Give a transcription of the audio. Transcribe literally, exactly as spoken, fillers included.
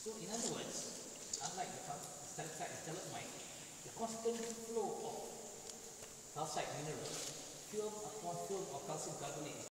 So in other words, unlike the cal- stalactite and stalagmite, the constant flow of calcite mineral, film upon film of calcium carbonate